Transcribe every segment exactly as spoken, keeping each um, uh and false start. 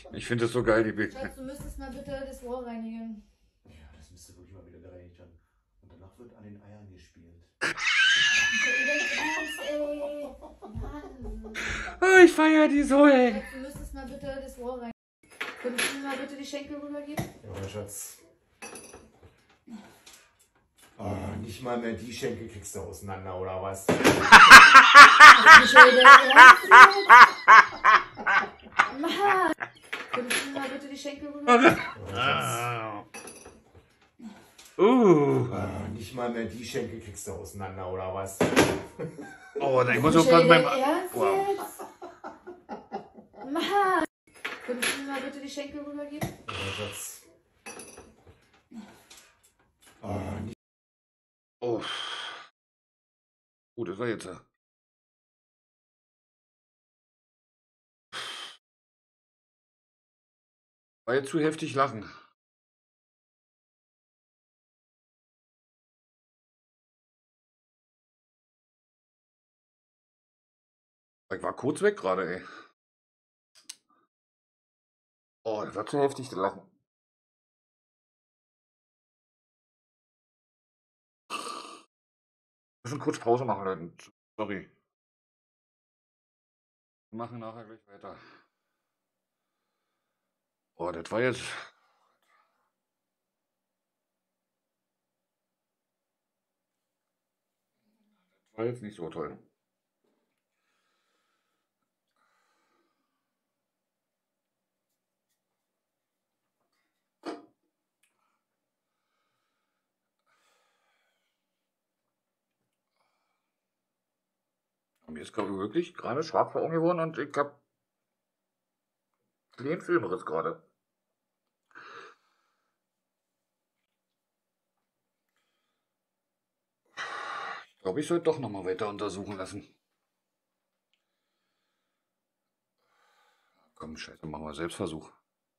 Ich finde das so geil, die Bild. Schatz, du müsstest mal bitte das Rohr reinigen. Ja, das müsste wirklich mal wieder gereinigt werden. Und danach wird an den Eiern gespielt. Mann. Oh, ich feier die so, ey. Schatz, du müsstest mal bitte das Rohr reinigen. Könntest du mir mal bitte die Schenkel rübergeben? Ja, mein Schatz. Oh, nicht mal mehr die Schenkel kriegst du auseinander, oder was? Michael, der Ernst jetzt? Mann. Könntest du mir mal bitte die Schenkel rübergeben? Ah. Uh. Oh, nicht mal mehr die Schenkel kriegst du auseinander, oder was? Oh, ich muss auch Michael, gerade beim... der Ernst Wow. jetzt? Mann. Könntest du mir mal bitte die Schenkel rübergeben? Ja, mein Schatz. Oh, nicht Oh. Oh, das war jetzt... War jetzt zu heftig lachen. Ich war kurz weg gerade, ey. Oh, das war zu heftig, das Lachen. Wir müssen kurz Pause machen, Leute. Sorry. Wir machen nachher gleich weiter. Oh, das war jetzt... Das war jetzt nicht so toll. Mir ist gerade wirklich gerade schwarz vor Augen geworden und ich habe den Filmriss gerade. Ich glaube, ich sollte doch nochmal weiter untersuchen lassen. Komm, scheiße, machen wir Selbstversuch.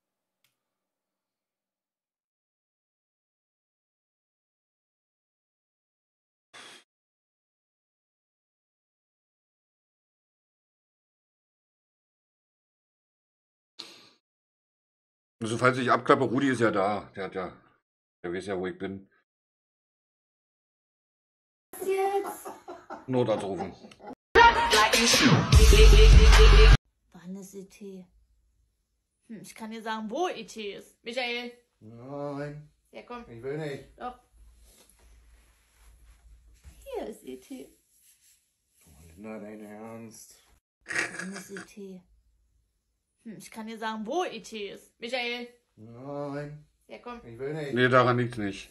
Also, falls ich abklappe, Rudi ist ja da. Der hat ja, der weiß ja, wo ich bin. Jetzt? Notarzt rufen. Wann ist E T? Hm, ich kann dir sagen, wo E T ist. Michael. Nein, Ja, komm. ich will nicht. Doch. Hier ist E T. Oh, Linda, dein Ernst? Wann ist E T? Hm, ich kann dir sagen, wo E T ist. Michael. Nein, Ja, komm. ich will nicht. Nee, daran liegt's nicht.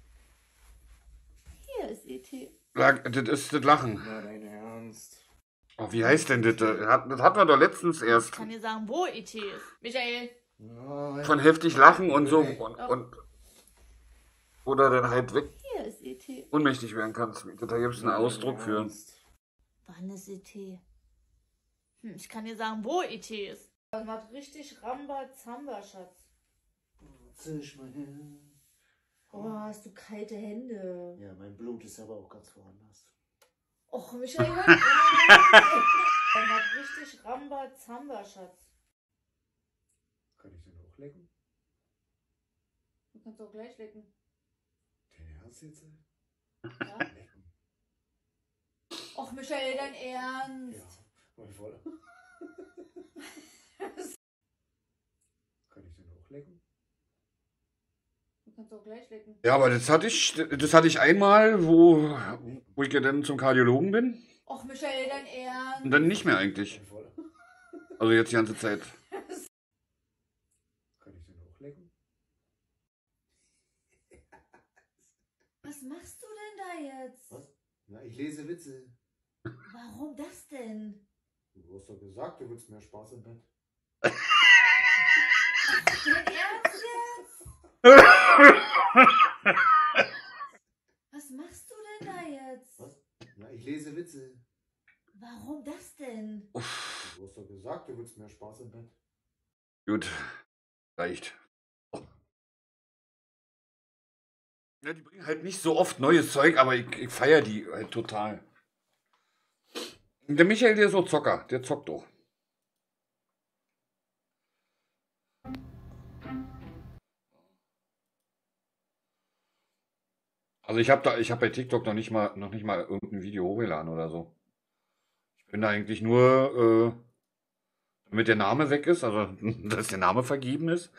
Hier ist E T. Lag- Das ist das Lachen. Na, dein Ernst? Oh, wie heißt denn das? Das hat- das hatten wir doch letztens Ich erst. kann dir sagen, wo E T ist. Michael. Nein. Von heftig lachen und so. Nee. Und, und, oder dann halt weg Hier ist E T. ohnmächtig werden kannst. Da gibt es einen Ausdruck für. Wann ist E T? Hm, ich kann dir sagen, wo E T ist. Das macht richtig Rambazamba, Schatz. Zisch mal her. Oh, hast du kalte Hände. Ja, mein Blut ist aber auch ganz woanders. Och, Michael. Das macht richtig Rambazamba, Schatz. Kann ich den hochlecken? Du kannst auch gleich lecken. Den Ernst jetzt? Ja? Lecken. Och, Michael, dein Ja, Ernst. mal voll. Kann ich den hochlecken? Du kannst auch gleich lecken. Ja, aber das hatte ich, das hatte ich einmal, wo, wo ich ja dann zum Kardiologen bin. Och, Michael, dein Ernst. Und dann nicht mehr eigentlich. Mal voll. Also jetzt die ganze Zeit. Kann ich den hochlecken? Was machst du denn da jetzt? Was? Na, ich lese Witze. Warum das denn? Du hast doch gesagt, du willst mehr Spaß im Bett. Dein Ernst jetzt? Was machst du denn da jetzt? Was? Na, ich lese Witze. Warum das denn? Du hast doch gesagt, du willst mehr Spaß im Bett. Gut, reicht. Oh. Ja, die bringen halt nicht so oft neues Zeug, aber ich, ich feiere die halt total. Der Michael, der ist so Zocker, der zockt doch. Also ich habe da, ich habe bei TikTok noch nicht mal, noch nicht mal irgendein Video hochgeladen oder so. Ich bin da eigentlich nur, äh, damit der Name weg ist, also dass der Name vergeben ist.